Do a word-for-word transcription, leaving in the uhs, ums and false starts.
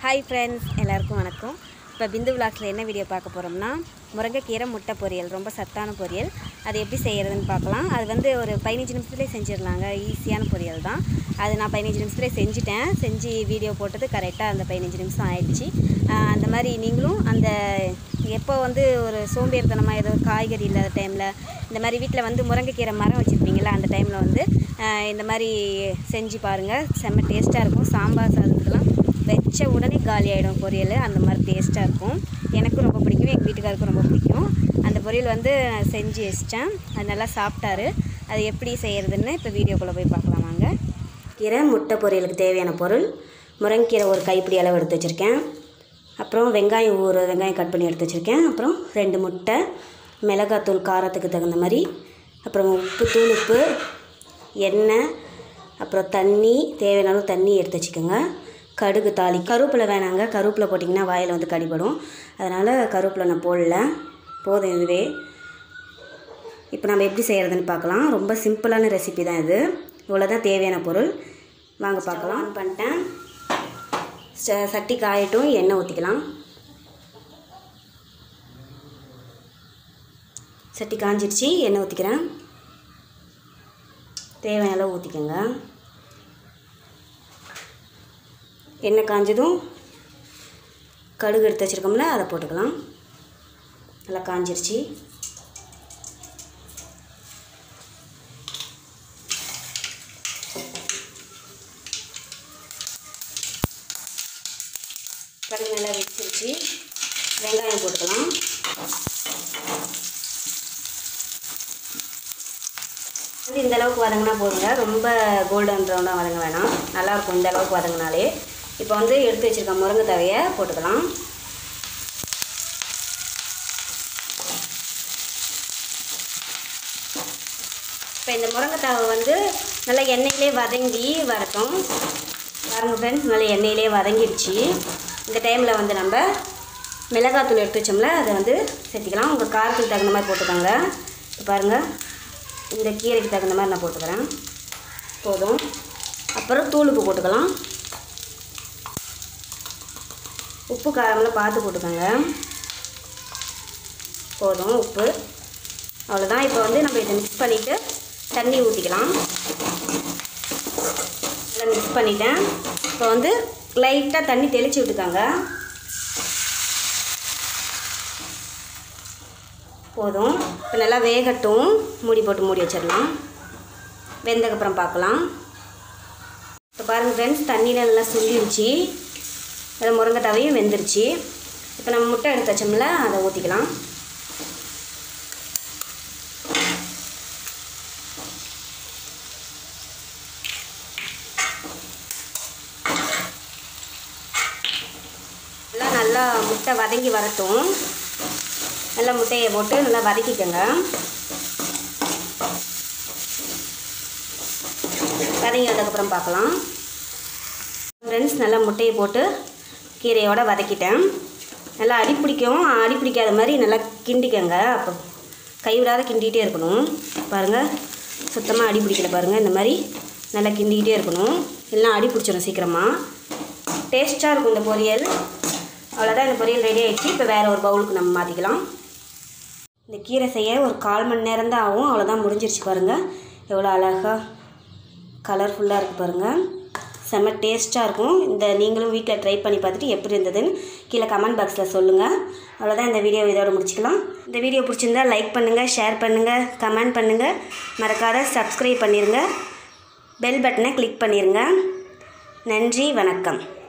Hi friends, எல்லாருக்கும் வணக்கம். இப்போ பிந்து விலாக்ஸில் என்ன வீடியோ பார்க்க போகிறோம்னா, முருங்கைக்கீரை முட்டை பொரியல். ரொம்ப சத்தான பொரியல். அது எப்படி செய்கிறதுன்னு பார்க்கலாம். அது வந்து ஒரு பதினஞ்சு நிமிஷத்துலேயே செஞ்சிடலாங்க. ஈஸியான பொரியல் தான். அது நான் பதினஞ்சு நிமிஷத்துலேயே செஞ்சுட்டேன். செஞ்சு வீடியோ போட்டது கரெக்டாக அந்த பதினஞ்சு நிமிஷம் ஆயிடுச்சு. அந்த மாதிரி நீங்களும் அந்த எப்போ வந்து ஒரு சோம்பேறித்தனமாக ஏதோ காய்கறி இல்லாத டைமில் இந்த மாதிரி வீட்டில் வந்து முருங்கைக்கீரை மரம் வச்சுருப்பீங்களா, அந்த டைமில் வந்து இந்த மாதிரி செஞ்சு பாருங்கள். செம்ம டேஸ்ட்டாக இருக்கும். சாம்பார் சாதத்துக்கெலாம் வச்ச உடனே காலி ஆகிடும் பொரியல். அந்த மாதிரி டேஸ்ட்டாக இருக்கும். எனக்கும் ரொம்ப பிடிக்கும், எங்கள் வீட்டுக்காருக்கும் ரொம்ப பிடிக்கும். அந்த பொரியல் வந்து செஞ்சு வச்சிட்டேன். அது நல்லா சாப்பிட்டாரு. அது எப்படி செய்கிறதுன்னு இப்போ வீடியோக்குள்ளே போய் பார்க்கலாம் வாங்க. கீரை முட்டை பொரியலுக்கு தேவையான பொருள்: முருங்கைக்கீரை ஒரு கைப்பிடி அளவு எடுத்து வச்சுருக்கேன். அப்புறம் வெங்காயம் ஒரு வெங்காயம் கட் பண்ணி எடுத்து வச்சுருக்கேன். அப்புறம் ரெண்டு முட்டை, மிளகாத்தூள் காரத்துக்கு தகுந்த மாதிரி, அப்புறம் உப்பு, தூள் உப்பு, எண்ணெய், அப்புறம் தண்ணி, தேவையான அளவு தண்ணி எடுத்து வச்சுக்கோங்க. கடுகு தாளி, கருவேப்பிலை வேணாங்க. கருவேப்பிலை போட்டிங்கன்னா வாயில் வந்து கடிபடும். அதனால் கருவேப்பிலை நான் போடல, போதும் இதுவே. இப்போ நம்ம எப்படி செய்கிறதுன்னு பார்க்கலாம். ரொம்ப சிம்பிளான ரெசிபி தான் இது. இவ்வளோ தான் தேவையான பொருள். வாங்க பார்க்கலாம். ஆன் பண்ணிட்டேன். சட்டி காயட்டும், எண்ணெய் ஊற்றிக்கலாம். சட்டி காஞ்சிடுச்சு, எண்ணெய் ஊற்றிக்கிறேன். தேவையான அளவு ஊற்றிக்கோங்க. எண்ணெய் காஞ்சதும் கடுகு எடுத்து வச்சுருக்கோம்ல, அதை போட்டுக்கலாம். நல்லா காஞ்சிருச்சு. கடுகு நல்லா வெடிச்சிருச்சு. வெங்காயம் போட்டுக்கலாம். வந்து இந்த அளவுக்கு வதங்கினா போதுங்க. ரொம்ப கோல்டன் ப்ரௌனாக வதங்க வேணாம். நல்லாயிருக்கும் இந்த அளவுக்கு வதங்கினாலே. இப்போ வந்து எடுத்து வச்சுருக்க முருங்கை தழையை போட்டுக்கலாம். இப்போ இந்த முருங்கை தழை வந்து நல்லா எண்ணெயிலே வதங்கி வரட்டும். பாருங்க ஃப்ரெண்ட்ஸ், நல்லா எண்ணெயிலே வதங்கிடுச்சு. இந்த டைமில் வந்து நம்ம மிளகாத்தூள் எடுத்து வச்சோம்ல, அதை வந்து சேர்த்திக்கலாம். உங்கள் காரத்துக்கு தகுந்த மாதிரி போட்டுக்கோங்க. இப்போ பாருங்கள், இந்த கீரைக்கு தகுந்த மாதிரி நான் போட்டுக்கிறேன். போதும். அப்புறம் தூள் உப்பு போட்டுக்கலாம். உப்பு காரமெல்லாம் பார்த்து போட்டுக்கோங்க. போதும் உப்பு. அவ்வளோதான். இப்போ வந்து நம்ம இதை மிக்ஸ் பண்ணிவிட்டு தண்ணி ஊற்றிக்கலாம். நல்லா மிக்ஸ் பண்ணிவிட்டேன். இப்போ வந்து லைட்டாக தண்ணி தெளித்து விட்டுக்கோங்க. போதும். இப்போ நல்லா வேகட்டும். மூடி போட்டு மூடி வச்சிடலாம். வெந்ததுக்கப்புறம் பார்க்கலாம். இப்போ பாருங்கள் ஃப்ரெண்ட்ஸ், தண்ணியில் நல்லா சுண்டிடுச்சு. அதில் முருங்கை தவையும் வெந்துருச்சு. இப்போ நம்ம முட்டை எடுத்து வச்சோம்ல, அதை ஊற்றிக்கலாம். எல்லாம் நல்லா முட்டை வதங்கி வரட்டும். நல்லா முட்டையை போட்டு நல்லா வதக்கிக்கோங்க. வதங்கி வந்ததுக்கப்புறம் பார்க்கலாம். ஃப்ரெண்ட்ஸ், நல்லா முட்டையை போட்டு கீரையோடு வதக்கிட்டேன். நல்லா அடி பிடிக்கும். அடி பிடிக்காத மாதிரி நல்லா கிண்டிக்கங்க. அப்போ கைவிடாத கிண்டிகிட்டே இருக்கணும். பாருங்கள், சுத்தமாக அடி பிடிக்கல பாருங்கள். இந்த மாதிரி நல்லா கிண்டிக்கிட்டே இருக்கணும். இல்லைனா அடி பிடிச்சிடும் சீக்கிரமாக. டேஸ்ட்டாக இருக்கும் இந்த பொரியல். அவ்வளோதான், இந்த பொரியல் ரெடி ஆகிடுச்சு. இப்போ வேறு ஒரு பவுலுக்கு நம்ம மாற்றிக்கலாம். இந்த கீரை செய்ய ஒரு கால் மணி நேரம் தான் ஆகும். அவ்வளோதான், முடிஞ்சிருச்சு. பாருங்கள் எவ்வளோ அழகாக கலர்ஃபுல்லாக இருக்குது பாருங்கள். செம்ம டேஸ்ட்டாக இருக்கும். இந்த நீங்களும் வீட்டில் ட்ரை பண்ணி பார்த்துட்டு எப்படி இருந்ததுன்னு கீழே கமெண்ட் பாக்ஸில் சொல்லுங்கள். அவ்வளோதான், இந்த வீடியோ இதோட முடிச்சுக்கலாம். இந்த வீடியோ பிடிச்சிருந்தா லைக் பண்ணுங்கள், ஷேர் பண்ணுங்கள், கமெண்ட் பண்ணுங்கள். மறக்காத சப்ஸ்கிரைப் பண்ணிடுங்க. பெல் பட்டனை கிளிக் பண்ணிடுங்க. நன்றி, வணக்கம்.